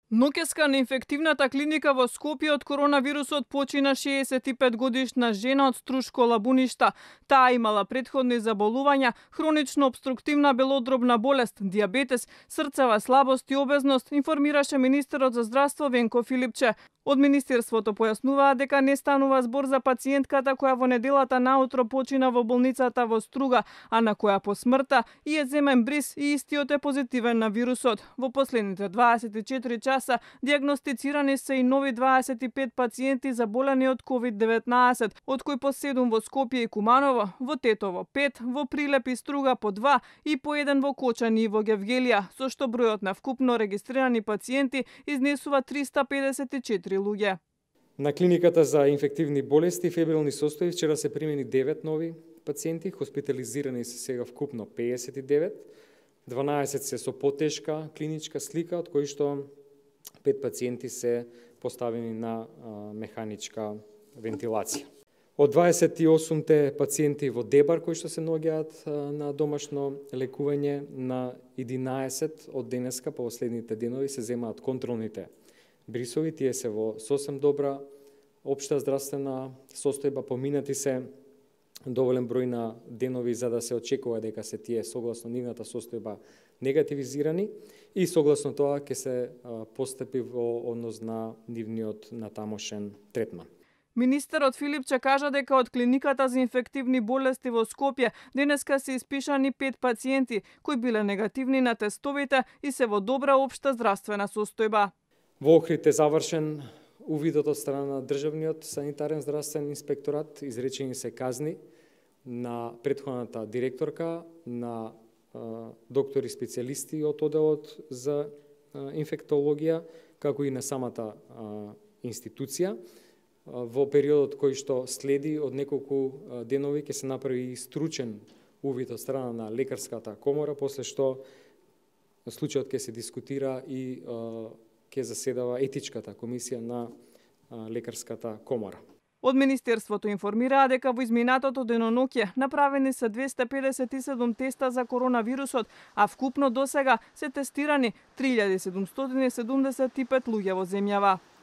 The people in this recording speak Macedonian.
Ноќеска на инфективната клиника во Скопје од коронавирусот почина 65-годишна жена од Струшко Лабуништа. Таа имала претходни заболувања, хронично обструктивна белодробна болест, дијабетес, срцева слабост и обезност, информираше министерот за здравство Венко Филипче. Од министерството појаснуваа дека не станува збор за пациентката која во неделата наутро почина во болницата во Струга, а на која по смртта и е земен бриз и истиот е позитивен на вирусот. Во последните 24 часа диагностицирани се и нови 25 пациенти заболени од COVID-19, од кои по 7 во Скопје и Куманово, во Тетово 5, во Прилеп и Струга по 2 и по 1 во Кочани и во Гевгелија, со што бројот на вкупно регистрирани пациенти изнесува 354 луѓе. На клиниката за инфективни болести и фебрилни состојби вчера се примени 9 нови пациенти, хоспитализирани се сега вкупно 59, 12 се со потешка клиничка слика, од кои што 5 пациенти се поставени на механичка вентилација. Од 28-те пациенти во Дебар кои што се наоѓаат на домашно лекување, на 11 од денеска по последните денови се земаат контролните брисови, тие се во сосем добра општа здравствена состојба, поминати се доволен број на денови за да се очекува дека се тие согласно нивната состојба негативизирани и согласно тоа ќе се постапи во однос на нивниот натамошен третман. Министерот Филипче кажа дека од клиниката за инфективни болести во Скопје денеска се испишани 5 пациенти кои биле негативни на тестовите и се во добра општа здравствена состојба. Во Охрид е завршен увидот од страна на државниот санитарен здравствен инспекторат, изречени се казни на претходната директорка, на доктори специјалисти од оделот за инфектологија, како и на самата институција. Во периодот кој што следи од неколку денови ќе се направи и стручен увид од страна на лекарската комора, после што случајот ќе се дискутира и ќе заседава етичката комисија на лекарската комора. Од Министерството информираа дека во изминатото деноноќе направени се 257 теста за коронавирусот, а вкупно досега се тестирани 3775 луѓе во земјава.